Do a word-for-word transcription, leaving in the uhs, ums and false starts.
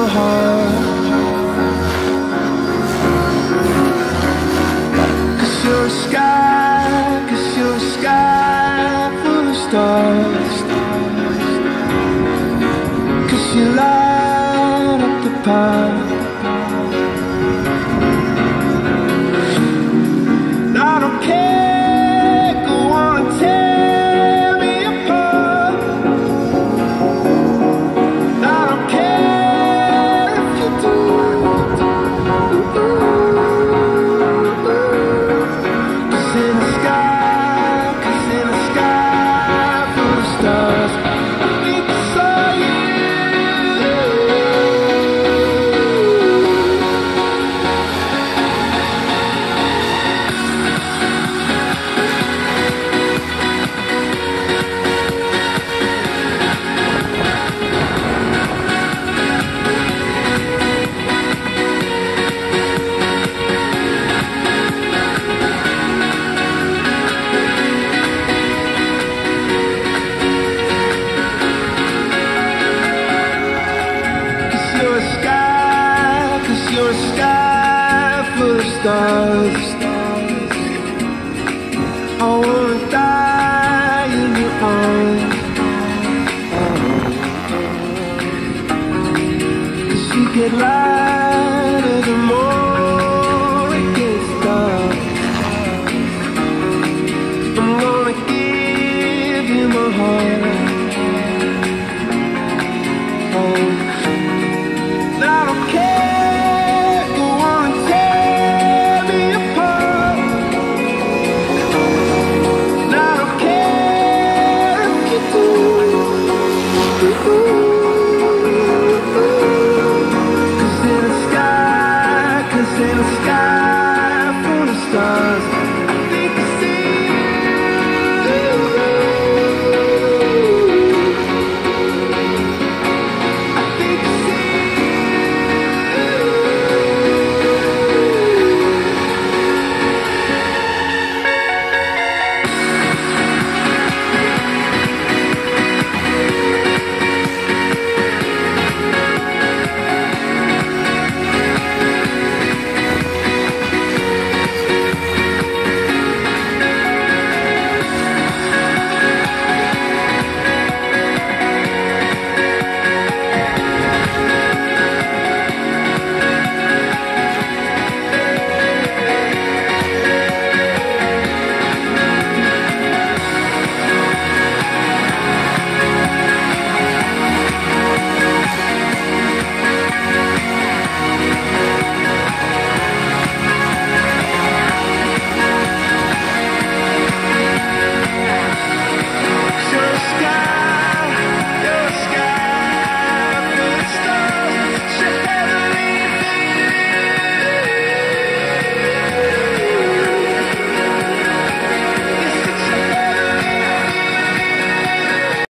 your heart. Cause you're a sky, cause you're a sky full of stars. Cause you light up the path. I don't care, go on and tear me apart. I don't care if you do. Cause in the sky, cause in the sky full of stars, I think I saw you. You're a sky, cause you're a sky full of stars. I wanna die in your arms. Cause you get light